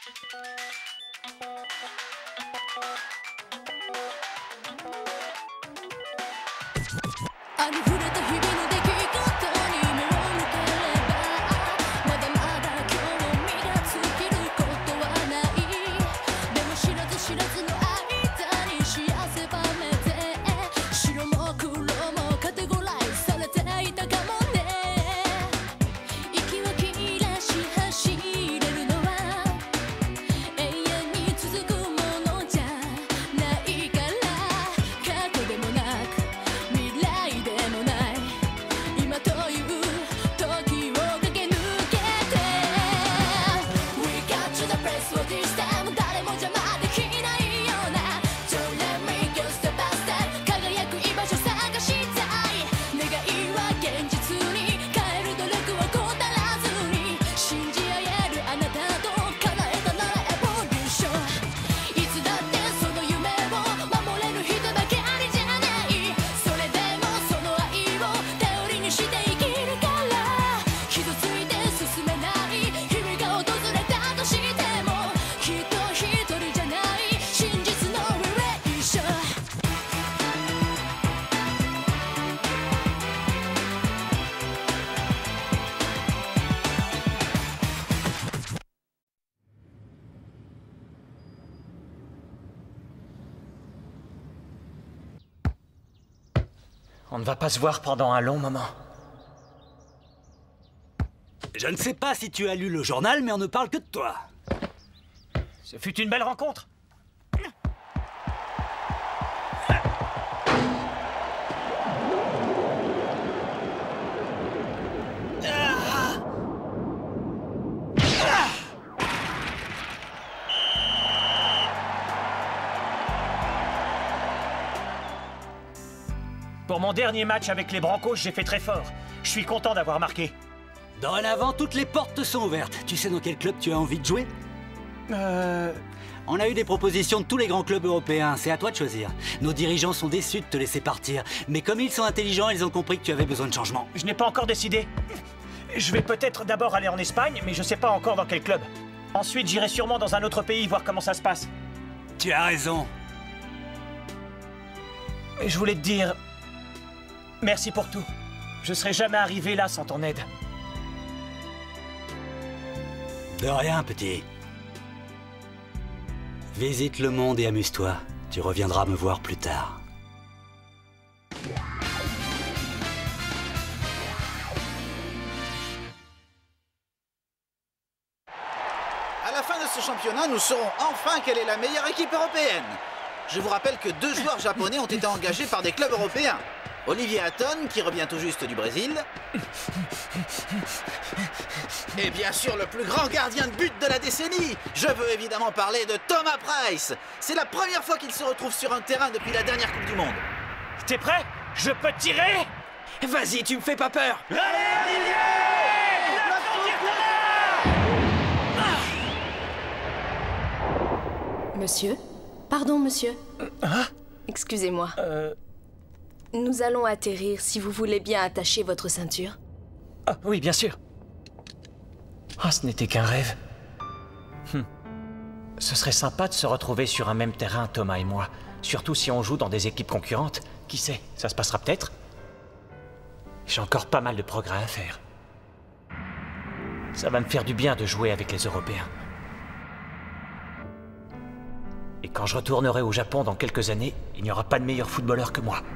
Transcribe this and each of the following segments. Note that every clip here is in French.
On ne va pas se voir pendant un long moment. Je ne sais pas si tu as lu le journal, mais on ne parle que de toi. Ce fut une belle rencontre. Pour mon dernier match avec les Broncos, j'ai fait très fort. Je suis content d'avoir marqué. Dorénavant, toutes les portes te sont ouvertes. Tu sais dans quel club tu as envie de jouer? On a eu des propositions de tous les grands clubs européens. C'est à toi de choisir. Nos dirigeants sont déçus de te laisser partir. Mais comme ils sont intelligents, ils ont compris que tu avais besoin de changement. Je n'ai pas encore décidé. Je vais peut-être d'abord aller en Espagne, mais je sais pas encore dans quel club. Ensuite, j'irai sûrement dans un autre pays voir comment ça se passe. Tu as raison. Et je voulais te dire... merci pour tout. Je serais jamais arrivé là sans ton aide. De rien, petit. Visite le monde et amuse-toi. Tu reviendras me voir plus tard. À la fin de ce championnat, nous saurons enfin quelle est la meilleure équipe européenne. Je vous rappelle que 2 joueurs japonais ont été engagés par des clubs européens. Olivier Hatton, qui revient tout juste du Brésil. Et bien sûr, le plus grand gardien de but de la décennie. Je veux évidemment parler de Thomas Price. C'est la première fois qu'il se retrouve sur un terrain depuis la dernière Coupe du Monde. T'es prêt? Je peux tirer? Vas-y, tu me fais pas peur. Allez, Olivier! Monsieur? Pardon, monsieur. Hein? Excusez-moi. Nous allons atterrir si vous voulez bien attacher votre ceinture. Ah, oui, bien sûr. Ah, ce n'était qu'un rêve. Ce serait sympa de se retrouver sur un même terrain, Thomas et moi. Surtout si on joue dans des équipes concurrentes. Qui sait, ça se passera peut-être. J'ai encore pas mal de progrès à faire. Ça va me faire du bien de jouer avec les Européens. Et quand je retournerai au Japon dans quelques années, il n'y aura pas de meilleur footballeur que moi.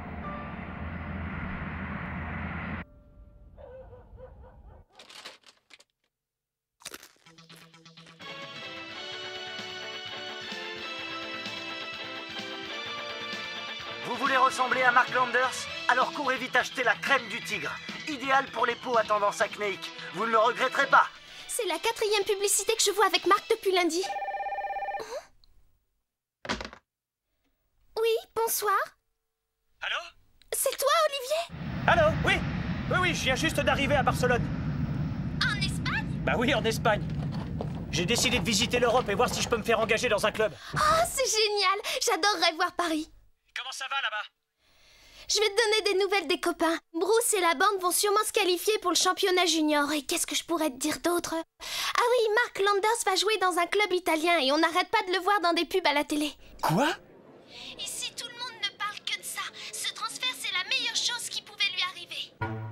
Vous voulez ressembler à Mark Landers? Alors courez vite acheter la crème du tigre. Idéale pour les peaux à tendance acnéique. Vous ne le regretterez pas. C'est la 4e publicité que je vois avec Marc depuis lundi. Oui, bonsoir. Allô? C'est toi, Olivier? Allô? Oui. Oui, je viens juste d'arriver à Barcelone. En Espagne? Bah oui, en Espagne. J'ai décidé de visiter l'Europe et voir si je peux me faire engager dans un club. Oh, c'est génial! J'adorerais voir Paris. Comment ça va là-bas? Je vais te donner des nouvelles des copains. Bruce et la bande vont sûrement se qualifier pour le championnat junior. Et qu'est-ce que je pourrais te dire d'autre? Ah oui, Mark Landers va jouer dans un club italien et on n'arrête pas de le voir dans des pubs à la télé. Quoi? Ici, tout le monde ne parle que de ça. Ce transfert, c'est la meilleure chose qui pouvait lui arriver.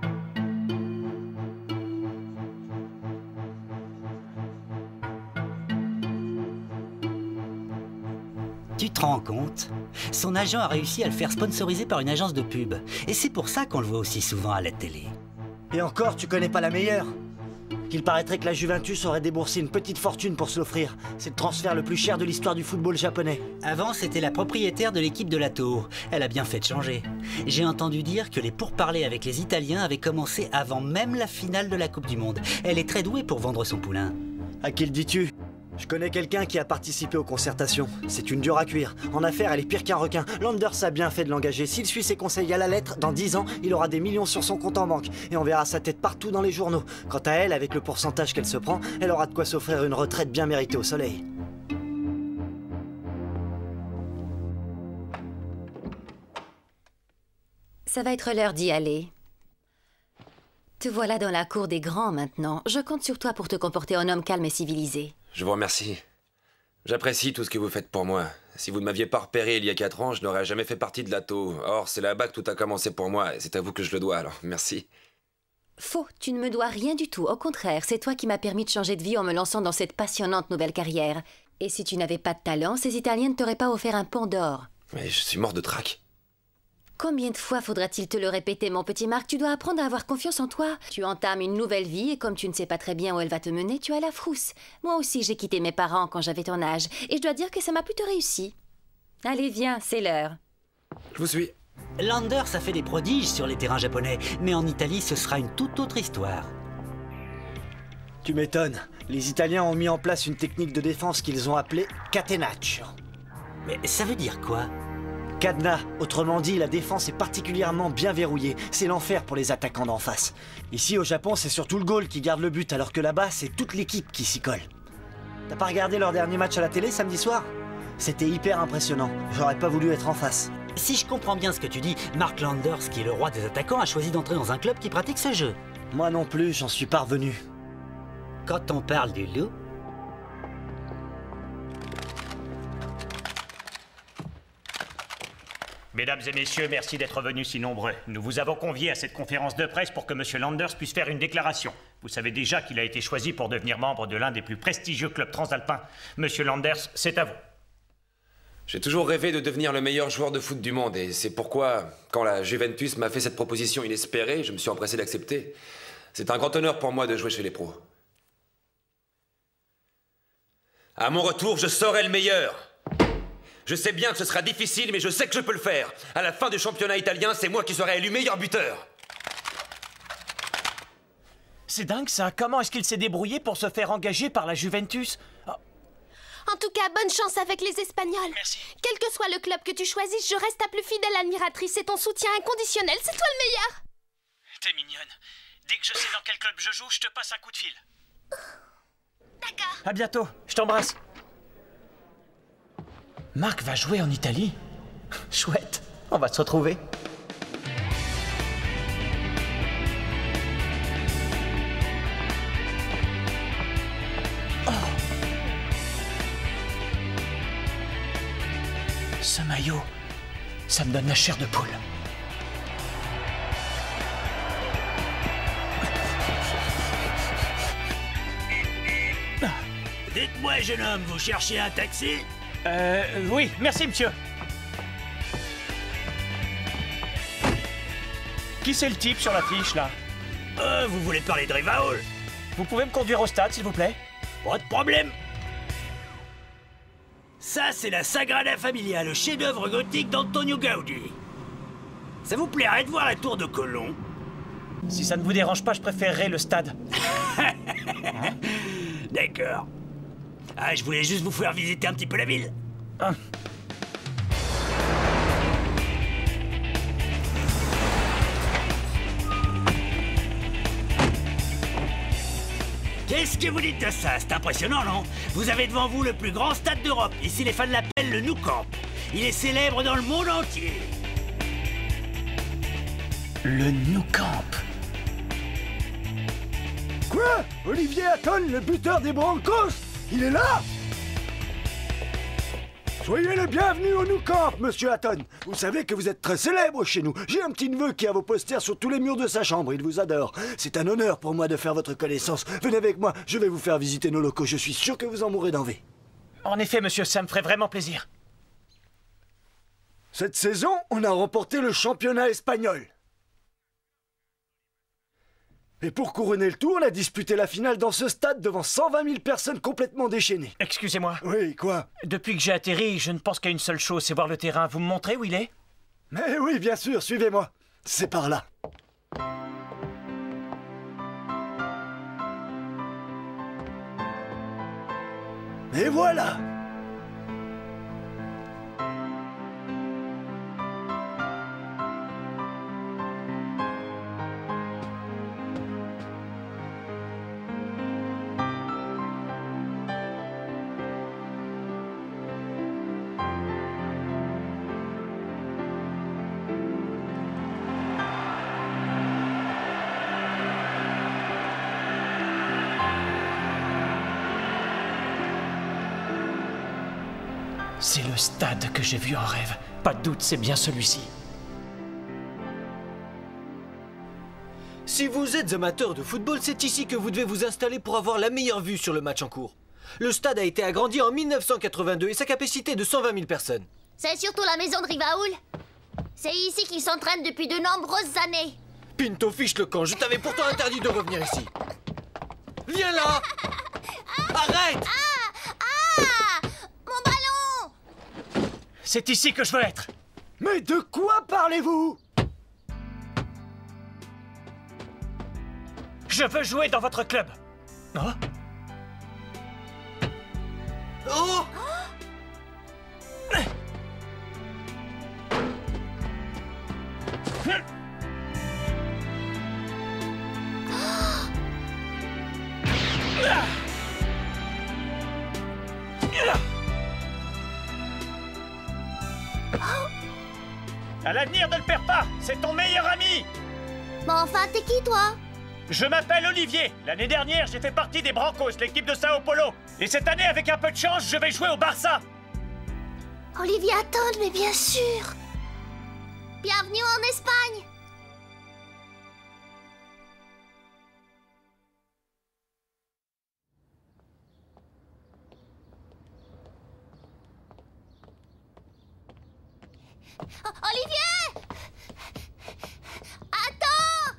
Tu te rends compte? Son agent a réussi à le faire sponsoriser par une agence de pub. Et c'est pour ça qu'on le voit aussi souvent à la télé. Et encore, tu connais pas la meilleure. Il paraîtrait que la Juventus aurait déboursé une petite fortune pour se l'offrir. C'est le transfert le plus cher de l'histoire du football japonais. Avant, c'était la propriétaire de l'équipe de Lato. Elle a bien fait de changer. J'ai entendu dire que les pourparlers avec les Italiens avaient commencé avant même la finale de la Coupe du Monde. Elle est très douée pour vendre son poulain. À qui le dis-tu? Je connais quelqu'un qui a participé aux concertations. C'est une dure à cuire. En affaires, elle est pire qu'un requin. Landers a bien fait de l'engager. S'il suit ses conseils à la lettre, dans 10 ans, il aura des millions sur son compte en banque. Et on verra sa tête partout dans les journaux. Quant à elle, avec le pourcentage qu'elle se prend, elle aura de quoi s'offrir une retraite bien méritée au soleil. Ça va être l'heure d'y aller. Te voilà dans la cour des grands maintenant. Je compte sur toi pour te comporter en homme calme et civilisé. Je vous remercie. J'apprécie tout ce que vous faites pour moi. Si vous ne m'aviez pas repéré il y a 4 ans, je n'aurais jamais fait partie de Lato. Or, c'est là-bas que tout a commencé pour moi, et c'est à vous que je le dois, alors merci. Faux, tu ne me dois rien du tout. Au contraire, c'est toi qui m'as permis de changer de vie en me lançant dans cette passionnante nouvelle carrière. Et si tu n'avais pas de talent, ces Italiens ne t'auraient pas offert un pont d'or. Mais je suis mort de trac. Combien de fois faudra-t-il te le répéter, mon petit Marc? Tu dois apprendre à avoir confiance en toi. Tu entames une nouvelle vie et comme tu ne sais pas très bien où elle va te mener, tu as la frousse. Moi aussi, j'ai quitté mes parents quand j'avais ton âge. Et je dois dire que ça m'a plutôt réussi. Allez, viens, c'est l'heure. Je vous suis. Landers a fait des prodiges sur les terrains japonais, mais en Italie, ce sera une toute autre histoire. Tu m'étonnes. Les Italiens ont mis en place une technique de défense qu'ils ont appelée catenaccio. Mais ça veut dire quoi? Cadenas, autrement dit, la défense est particulièrement bien verrouillée. C'est l'enfer pour les attaquants d'en face. Ici, au Japon, c'est surtout le goal qui garde le but, alors que là-bas, c'est toute l'équipe qui s'y colle. T'as pas regardé leur dernier match à la télé samedi soir? C'était hyper impressionnant. J'aurais pas voulu être en face. Si je comprends bien ce que tu dis, Mark Landers, qui est le roi des attaquants, a choisi d'entrer dans un club qui pratique ce jeu. Moi non plus, j'en suis parvenu. Quand on parle du loup... Mesdames et messieurs, merci d'être venus si nombreux. Nous vous avons conviés à cette conférence de presse pour que M. Landers puisse faire une déclaration. Vous savez déjà qu'il a été choisi pour devenir membre de l'un des plus prestigieux clubs transalpins. M. Landers, c'est à vous. J'ai toujours rêvé de devenir le meilleur joueur de foot du monde, et c'est pourquoi, quand la Juventus m'a fait cette proposition inespérée, je me suis empressé d'accepter. C'est un grand honneur pour moi de jouer chez les pros. À mon retour, je serai le meilleur. Je sais bien que ce sera difficile, mais je sais que je peux le faire. À la fin du championnat italien, c'est moi qui serai élu meilleur buteur. C'est dingue ça. Comment est-ce qu'il s'est débrouillé pour se faire engager par la Juventus? En tout cas, bonne chance avec les Espagnols. Merci. Quel que soit le club que tu choisisses, je reste ta plus fidèle admiratrice et ton soutien inconditionnel. C'est toi le meilleur. T'es mignonne. Dès que je sais dans quel club je joue, je te passe un coup de fil. D'accord. À bientôt. Je t'embrasse. Marc va jouer en Italie? Chouette. On va se retrouver. Ce maillot, ça me donne la chair de poule. Dites-moi, jeune homme, vous cherchez un taxi? Oui, merci, monsieur. Qui c'est le type sur l'affiche, là? Vous voulez parler de Rivaol? Vous pouvez me conduire au stade, s'il vous plaît? Pas de problème. Ça, c'est la Sagrada Familia, le chef-d'œuvre gothique d'Antonio Gaudi. Ça vous plairait de voir la tour de Colomb? Si ça ne vous dérange pas, je préférerais le stade. D'accord. Ah, je voulais juste vous faire visiter un petit peu la ville. Ah. Qu'est-ce que vous dites de ça? C'est impressionnant, non? Vous avez devant vous le plus grand stade d'Europe. Ici, les fans l'appellent le Nou Camp. Il est célèbre dans le monde entier. Le Nou Camp. Quoi? Olivier Hatton, le buteur des Broncos? Il est là? Soyez le bienvenu au Nou Camp, monsieur Hatton. Vous savez que vous êtes très célèbre chez nous. J'ai un petit neveu qui a vos posters sur tous les murs de sa chambre. Il vous adore. C'est un honneur pour moi de faire votre connaissance. Venez avec moi, je vais vous faire visiter nos locaux. Je suis sûr que vous en mourrez d'envie. En effet, monsieur, ça me ferait vraiment plaisir. Cette saison, on a remporté le championnat espagnol. Et pour couronner le tout, on a disputé la finale dans ce stade devant 120 000 personnes complètement déchaînées. Excusez-moi. Oui, quoi? Depuis que j'ai atterri, je ne pense qu'à une seule chose, c'est voir le terrain. Vous me montrez où il est? Mais oui, bien sûr, suivez-moi. C'est par là. Et voilà! C'est le stade que j'ai vu en rêve. Pas de doute, c'est bien celui-ci. Si vous êtes amateur de football, c'est ici que vous devez vous installer pour avoir la meilleure vue sur le match en cours. Le stade a été agrandi en 1982 et sa capacité est de 120 000 personnes. C'est surtout la maison de Rivaoul. C'est ici qu'il s'entraîne depuis de nombreuses années. Pinto, fiche le camp, je t'avais pourtant interdit de revenir ici. Viens là! Arrête! Mon ballon! C'est ici que je veux être. Mais de quoi parlez-vous? Je veux jouer dans votre club. Oh? Oh! À l'avenir, ne le perds pas. C'est ton meilleur ami. Mais enfin, t'es qui, toi? Je m'appelle Olivier. L'année dernière, j'ai fait partie des Broncos, l'équipe de Sao Paulo. Et cette année, avec un peu de chance, je vais jouer au Barça. Olivier Hatton, mais bien sûr. Bienvenue en Espagne. Olivier! Attends!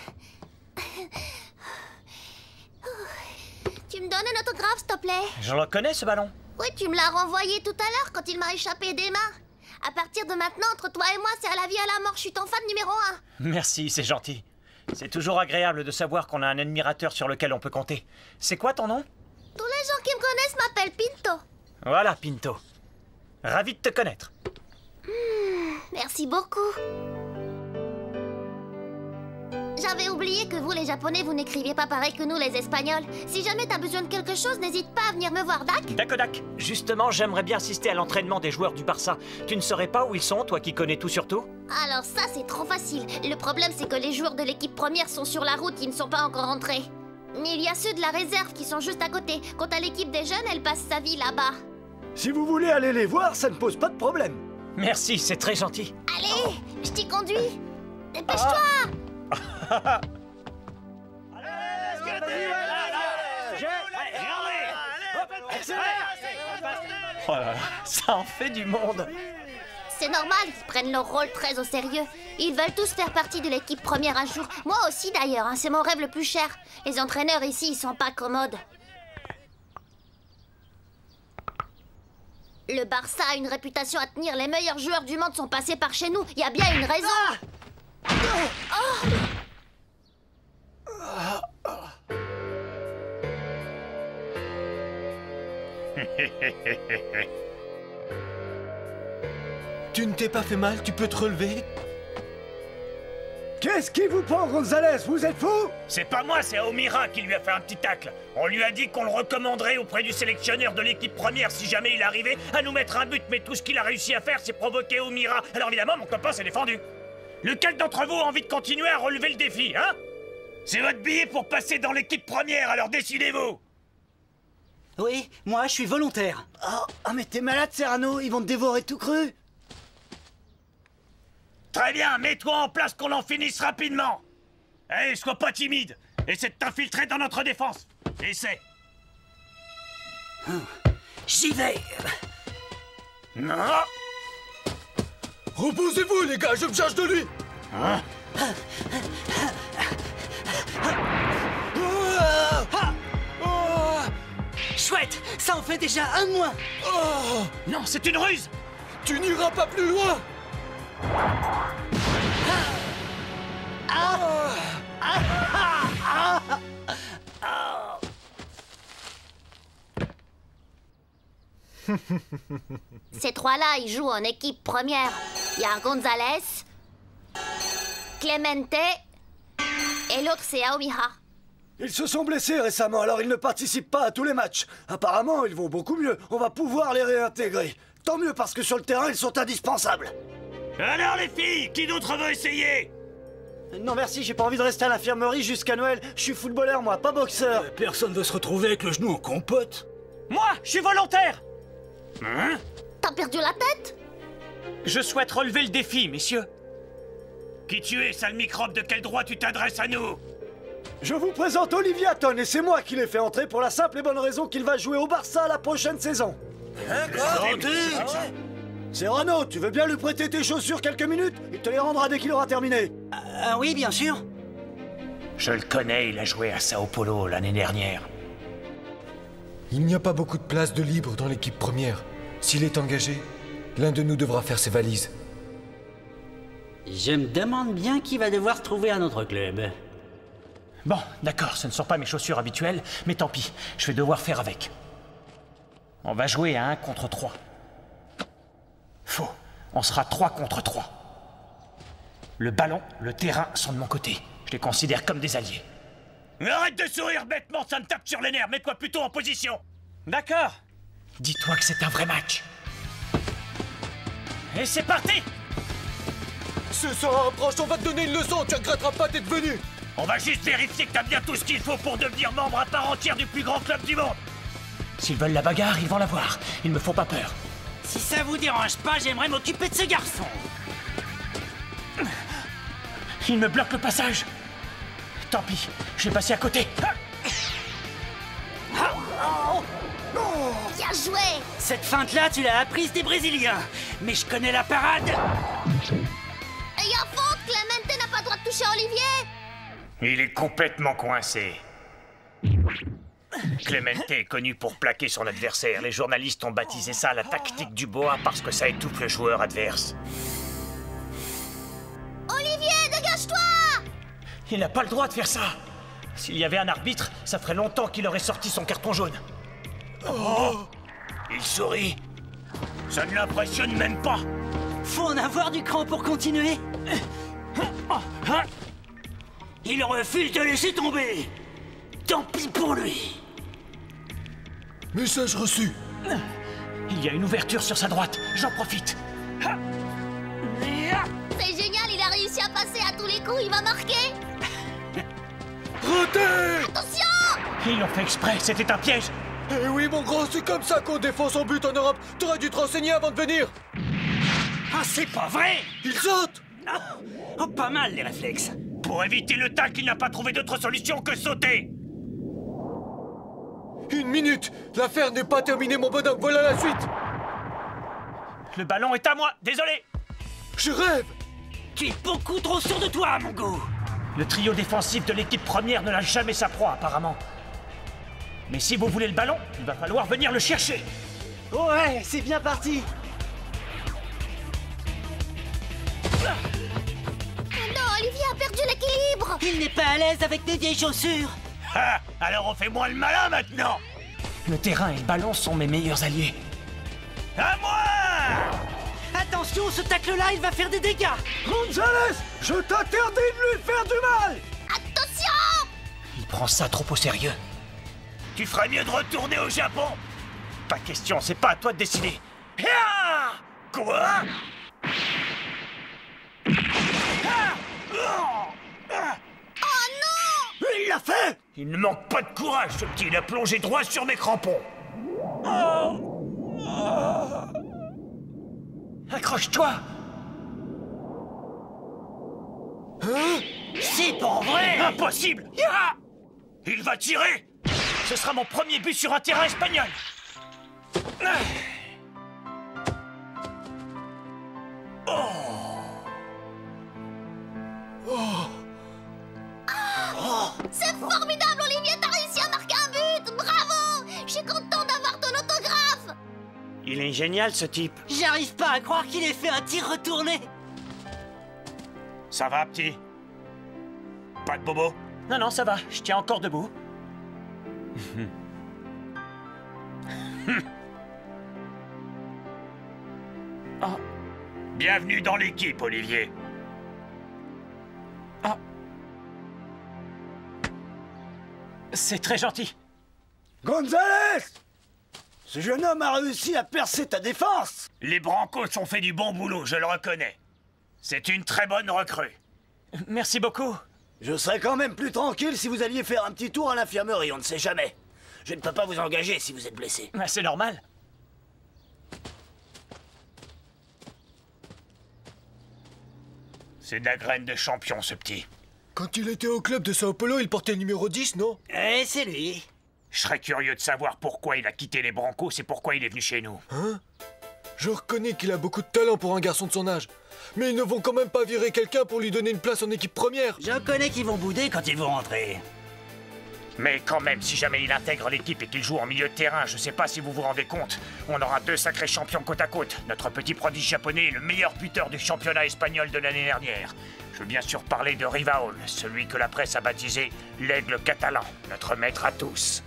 Tu me donnes un autographe, s'il te plaît? Je le connais, ce ballon. Oui, tu me l'as renvoyé tout à l'heure quand il m'a échappé des mains. À partir de maintenant, entre toi et moi, c'est à la vie à la mort. Je suis ton fan numéro 1. Merci, c'est gentil. C'est toujours agréable de savoir qu'on a un admirateur sur lequel on peut compter. C'est quoi ton nom? Tous les gens qui me connaissent m'appellent Pinto. Voilà, Pinto. Ravi de te connaître. Merci beaucoup. J'avais oublié que vous, les Japonais, vous n'écriviez pas pareil que nous, les Espagnols. Si jamais t'as besoin de quelque chose, n'hésite pas à venir me voir, Dak. Dakodak. Justement, j'aimerais bien assister à l'entraînement des joueurs du Barça. Tu ne saurais pas où ils sont, toi qui connais tout sur tout? Alors ça, c'est trop facile. Le problème, c'est que les joueurs de l'équipe première sont sur la route, ils ne sont pas encore rentrés. Mais il y a ceux de la réserve qui sont juste à côté. Quant à l'équipe des jeunes, elle passe sa vie là-bas. Si vous voulez aller les voir, ça ne pose pas de problème. Merci, c'est très gentil. Allez, je t'y conduis. Dépêche-toi. Oh là là, ça en fait du monde. C'est normal, ils prennent leur rôle très au sérieux. Ils veulent tous faire partie de l'équipe première un jour. Moi aussi d'ailleurs, hein, c'est mon rêve le plus cher. Les entraîneurs ici, ils sont pas commodes. Le Barça a une réputation à tenir. Les meilleurs joueurs du monde sont passés par chez nous. Il y a bien une raison. Tu ne t'es pas fait mal? Tu peux te relever? Qu'est-ce qui vous prend, Gonzalez? Vous êtes fou? C'est pas moi, c'est O'Meara qui lui a fait un petit tacle. On lui a dit qu'on le recommanderait auprès du sélectionneur de l'équipe première si jamais il arrivait à nous mettre un but, mais tout ce qu'il a réussi à faire, c'est provoquer O'Meara. Alors évidemment, mon copain s'est défendu. Lequel d'entre vous a envie de continuer à relever le défi, hein? C'est votre billet pour passer dans l'équipe première, alors décidez-vous. Oui, moi, je suis volontaire. Oh, mais t'es malade, Serrano, ils vont te dévorer tout cru. Très bien, mets-toi en place qu'on en finisse rapidement. Allez, sois pas timide. Essaie de t'infiltrer dans notre défense. Essaie. J'y vais. Non. Reposez-vous, les gars, je me charge de lui. Hein? Chouette, ça en fait déjà un de moins. Non, c'est une ruse. Tu n'iras pas plus loin. Ces trois-là, ils jouent en équipe première. Il y a Gonzalez, Clemente et l'autre c'est Aomiha. Ils se sont blessés récemment, alors ils ne participent pas à tous les matchs. Apparemment, ils vont beaucoup mieux. On va pouvoir les réintégrer. Tant mieux parce que sur le terrain, ils sont indispensables. Alors les filles, qui d'autre veut essayer? Non merci, j'ai pas envie de rester à l'infirmerie jusqu'à Noël. Je suis footballeur, moi, pas boxeur. Personne veut se retrouver avec le genou en compote. Moi, je suis volontaire. Hein? T'as perdu la tête? Je souhaite relever le défi, messieurs. Qui tu es, sale microbe? De quel droit tu t'adresses à nous? Je vous présente Olivier Hatton et c'est moi qui l'ai fait entrer pour la simple et bonne raison qu'il va jouer au Barça la prochaine saison. Serrano, tu veux bien lui prêter tes chaussures quelques minutes? Il te les rendra dès qu'il aura terminé. Oui, bien sûr. Je le connais, il a joué à Sao Paulo l'année dernière. Il n'y a pas beaucoup de place de libre dans l'équipe première. S'il est engagé, l'un de nous devra faire ses valises. Je me demande bien qui va devoir se trouver à notre club. Bon, d'accord, ce ne sont pas mes chaussures habituelles, mais tant pis, je vais devoir faire avec. On va jouer à 1 contre 3. Faux, on sera 3 contre 3. Le ballon, le terrain sont de mon côté. Je les considère comme des alliés. Arrête de sourire bêtement, ça me tape sur les nerfs, mets-toi plutôt en position. D'accord. Dis-toi que c'est un vrai match. Et c'est parti! C'est ça, approche, on va te donner une leçon, tu regretteras pas d'être venu. On va juste vérifier que t'as bien tout ce qu'il faut pour devenir membre à part entière du plus grand club du monde. S'ils veulent la bagarre, ils vont la voir. Ils me font pas peur. Si ça vous dérange pas, j'aimerais m'occuper de ce garçon. Il me bloque le passage. Tant pis, je vais passer à côté. Bien joué. Cette feinte-là, tu l'as apprise des Brésiliens. Mais je connais la parade. Il y a faute, Clemente n'a pas le droit de toucher Olivier. Il est complètement coincé. Clemente est connu pour plaquer son adversaire. Les journalistes ont baptisé ça la tactique du boa parce que ça étouffe le joueur adverse. Olivier, dégage-toi! Il n'a pas le droit de faire ça. S'il y avait un arbitre, ça ferait longtemps qu'il aurait sorti son carton jaune. Oh! Il sourit. Ça ne l'impressionne même pas. Faut en avoir du cran pour continuer. Il refuse de laisser tomber. Tant pis pour lui. Message reçu. Il y a une ouverture sur sa droite. J'en profite. C'est génial, il a réussi à passer à tous les coups, il va marquer. Raté! Attention! Ils l'ont fait exprès, c'était un piège. Eh oui, mon grand, c'est comme ça qu'on défend son but en Europe. T'aurais dû te renseigner avant de venir. Ah, c'est pas vrai! Il saute! Oh, pas mal les réflexes. Pour éviter le tacle, il n'a pas trouvé d'autre solution que sauter. 1 minute! L'affaire n'est pas terminée, mon bonhomme, voilà la suite! Le ballon est à moi, désolé. Je rêve! Tu es beaucoup trop sûr de toi, mon go. Le trio défensif de l'équipe première ne lâche jamais sa proie, apparemment. Mais si vous voulez le ballon, il va falloir venir le chercher. Ouais, c'est bien parti. Non, Olivier a perdu l'équilibre. Il n'est pas à l'aise avec des vieilles chaussures. Ah, alors on fait moins le malin maintenant. Le terrain et le ballon sont mes meilleurs alliés. À moi! Attention, ce tacle-là, il va faire des dégâts. Gonzalez, je t'interdis de lui faire du mal. Attention! Il prend ça trop au sérieux. Tu ferais mieux de retourner au Japon. Pas question, c'est pas à toi de décider. Ah! Quoi? Oh non! a fait? Il ne manque pas de courage, ce petit. Il a plongé droit sur mes crampons. Accroche-toi. Hein? C'est pas vrai! Impossible! Ya! Il va tirer! Ce sera mon premier but sur un terrain espagnol! C'est formidable, Olivier, t'as réussi à marquer un but! Bravo! Je suis content d'avoir ton autographe! Il est génial, ce type. J'arrive pas à croire qu'il ait fait un tir retourné! Ça va, petit? Pas de bobo? Non, non, ça va. Je tiens encore debout. Oh. Bienvenue dans l'équipe, Olivier. Oh. C'est très gentil. Gonzalez! Ce jeune homme a réussi à percer ta défense! Les Brancos ont fait du bon boulot, je le reconnais. C'est une très bonne recrue. Merci beaucoup. Je serais quand même plus tranquille si vous alliez faire un petit tour à l'infirmerie, on ne sait jamais. Je ne peux pas vous engager si vous êtes blessé. C'est normal. C'est de la graine de champion, ce petit. Quand il était au club de Sao Paulo, il portait le numéro 10, non? Eh, c'est lui. Je serais curieux de savoir pourquoi il a quitté les Brancos et pourquoi il est venu chez nous. Hein? Je reconnais qu'il a beaucoup de talent pour un garçon de son âge. Mais ils ne vont quand même pas virer quelqu'un pour lui donner une place en équipe première. Je connais qu'ils vont bouder quand ils vont rentrer. Mais quand même, si jamais il intègre l'équipe et qu'il joue en milieu de terrain, je sais pas si vous vous rendez compte, on aura deux sacrés champions côte à côte. Notre petit prodige japonais est le meilleur buteur du championnat espagnol de l'année dernière. Je veux bien sûr parler de Rivaol, celui que la presse a baptisé l'aigle catalan, notre maître à tous.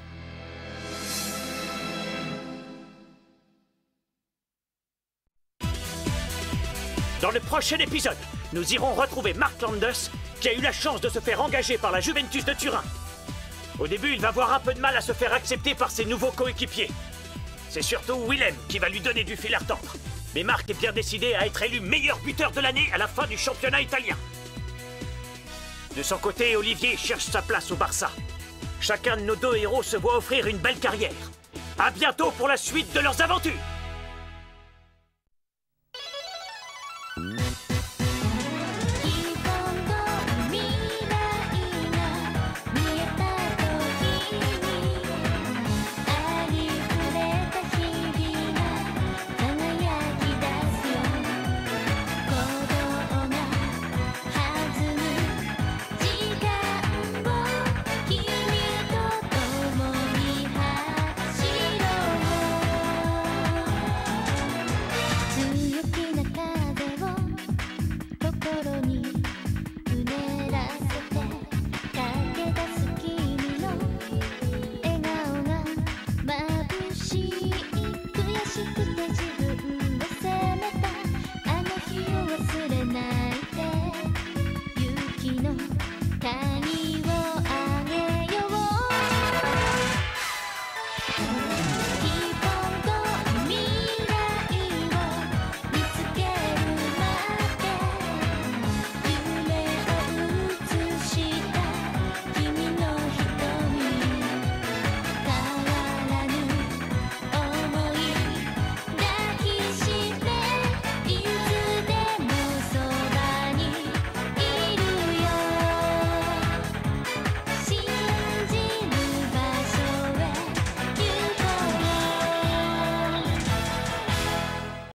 Dans le prochain épisode, nous irons retrouver Mark Landers, qui a eu la chance de se faire engager par la Juventus de Turin. Au début, il va avoir un peu de mal à se faire accepter par ses nouveaux coéquipiers. C'est surtout Willem qui va lui donner du fil à retordre. Mais Marc est bien décidé à être élu meilleur buteur de l'année à la fin du championnat italien. De son côté, Olivier cherche sa place au Barça. Chacun de nos deux héros se voit offrir une belle carrière. À bientôt pour la suite de leurs aventures. Thank you.